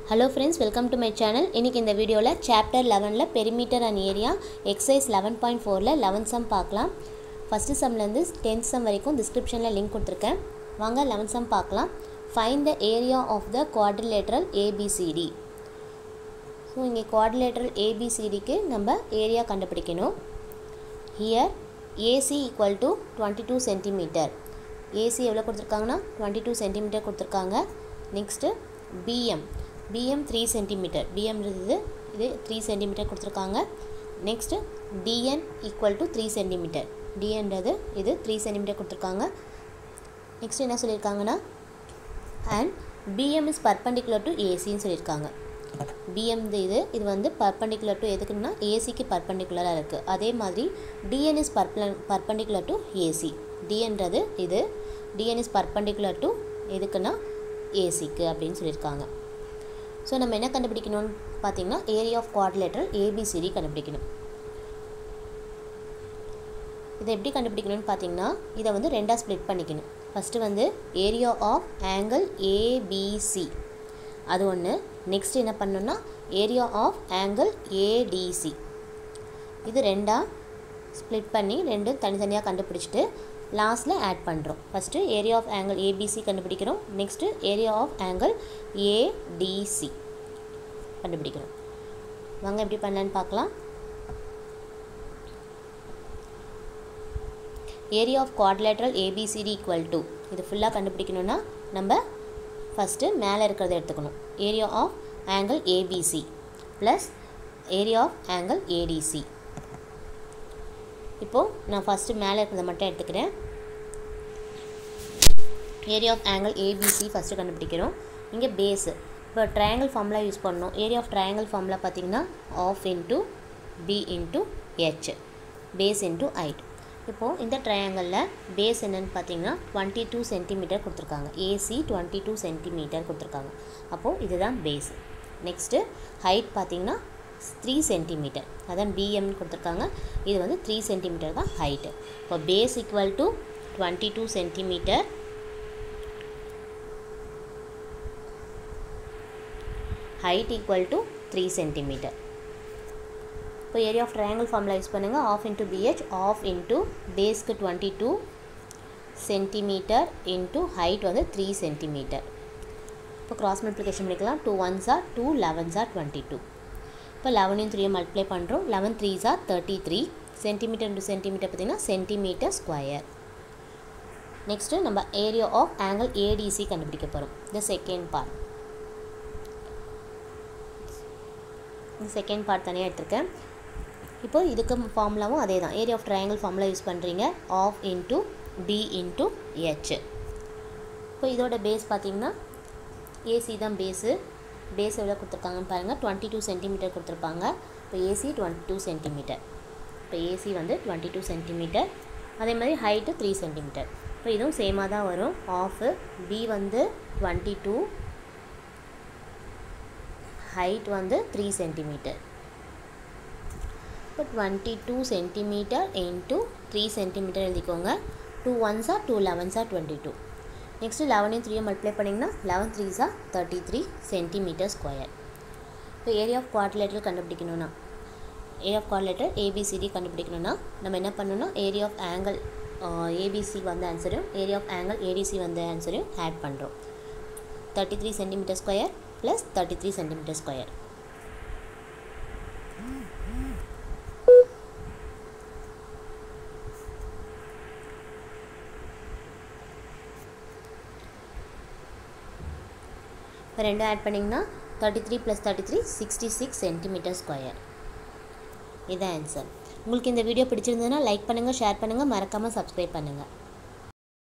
Hello friends, welcome to my channel. இன்னைக்கு இந்த வீடியோல chapter 11ல perimeter and area exercise 11.4ல 11th sum பார்க்கலாம். First sumல இருந்து 10th sum வரைக்கும் descriptionல link கொடுத்திருக்கேன். வாங்க 11th sum பார்க்கலாம். Find the area of the quadrilateral ABCD. So இங்க quadrilateral ABCDக்கு நம்ம area கண்டுபிடிக்கணும். Here AC equal to 22 cm. AC எவ்வளவு கொடுத்திருக்காங்கன்னா 22 cm கொடுத்திருக்காங்க. Next BM 3 cm. BM இது 3 cm கொடுத்திருக்காங்க. Next DN equal to 3 cm. DN இது 3 cm கொடுத்திருக்காங்க. Next என்ன சொல்லிருக்காங்கன்னா and BM is perpendicular to AC ன்னு சொல்லிருக்காங்க. BM இது வந்து perpendicular to எதுக்குன்னா AC க்கு perpendicular இருக்கு. அதே மாதிரி DN is perpendicular to AC. DNறது இது DN is perpendicular to எதுக்குன்னா AC க்கு அப்படினு சொல்லிருக்காங்க. So நம்ம என்ன கண்டுபிடிக்கணும்னு பாத்தீங்கன்னா area of quadrilateral ABCD கண்டுபிடிக்கணும். இதை எப்படி கண்டுபிடிக்கணும்னு பாத்தீங்கன்னா இத வந்து ரெண்டா ஸ்ப்ளிட் பண்ணிக்கணும். ஃபர்ஸ்ட் வந்து area of angle ABC அது ஒன்னு. நெக்ஸ்ட் என்ன பண்ணனும்னா area of angle ADC இது ரெண்டா ஸ்ப்ளிட் பண்ணி ரெண்டு தனித்தனியா கண்டுபிடிச்சிட்டு லாஸ்ட்ல ஆட் பண்றோம். First area of angle ABC கண்டுபிடிக்கிறோம். Next area of angle ADC கண்டுபிடிக்கிறோம். வாங்க எப்படி பண்ணலாம்னு பார்க்கலாம். area of quadrilateral ABCD equal to இது ஃபுல்லா கண்டுபிடிக்கணும்னா நம்ம ஃபர்ஸ்ட் மேலே இருக்கிறத எடுத்துக்கணும். area of angle ABC plus area of angle ADC. இப்போ நான் ஃபர்ஸ்ட் மேலே இருக்கிறத மட்டும் எடுத்துக்கிறேன். area of angle ABC first கண்டுபிடிக்கிறோம். இங்க பேஸ் இப்போ ட்ரையாங்கிள் ஃபார்முலா யூஸ் பண்ணனும். area of triangle ஃபார்முலா பாத்தீங்கன்னா half into b into h base into height. இப்போ இந்த ட்ரையாங்கிள்ல பேஸ் என்னன்னு பாத்தீங்கன்னா 22 cm கொடுத்திருக்காங்க. AC 22 cm கொடுத்திருக்காங்க. அப்போ இதுதான் பேஸ். நெக்ஸ்ட் ஹைட் பாத்தீங்கன்னா 3 cm. அதான் BM கொடுத்திருக்காங்க. இது வந்து 3 cm தான் ஹைட். இப்போ base equal to 22 cm height equal to 3 cm. இப்போ area of triangle formula use பண்ணுங்க. half into BH half into base க்கு 22 cm into height வந்து 3 cm. இப்போ cross multiplication பண்ணிக்கலாம். 2 1s are 2 11s are 22. இப்போ 11 and 3 multiply பண்றோம். 11 3s are 33 cm into cm பாத்தீங்கன்னா centimeter square. Next நம்ம area of angle ADC கண்டுபிடிக்க போறோம். The second part. இந்த செகண்ட் பார்ட் தனியா எடுத்துர்க்கேன். இப்போ இதுக்கு ஃபார்முலாவும் அதேதான். area of triangle formula use பண்றீங்க. half into b into h. இப்போ இதோட பேஸ் பாத்தீங்கன்னா AC தான் பேஸ். பேஸ் எவ்வளவு கொடுத்திருக்காங்கன்னு பாருங்க. 22 cm கொடுத்திருப்பாங்க. இப்போ AC 22 cm. இப்போ AC வந்து 22 cm. அதே மாதிரி ஹைட் 3 cm. இப்போ இதுவும் சேமா தான் வரும். half b வந்து 22 height வந்து 3 cm. இப்போ 22 cm into 3 cm எழுதிக்கோங்க. 2 1s are 2 11s are 22. Next 11 and 3 multiply பண்ணீங்கன்னா 11 3s are 33 cm square. இப்போ area of quadrilateral கண்டுபிடிக்கணும்னா area of quadrilateral ABCD கண்டுபிடிக்கணும்னா நம்ம என்ன பண்ணனும்னா area of angle ABC வந்த ஆன்சரும் area of angle ADC வந்த ஆன்சரையும் ஆட் பண்றோம். 33 cm square plus 33 cm square. இப்போ ரெண்டு ஆட் பண்ணீங்கன்னா 33 plus 33 66 cm square. இதான் ஆன்சர். உங்களுக்கு இந்த வீடியோ பிடிச்சிருந்ததுன்னா லைக் பண்ணுங்க, ஷேர் பண்ணுங்க, மறக்காம Subscribe பண்ணுங்க.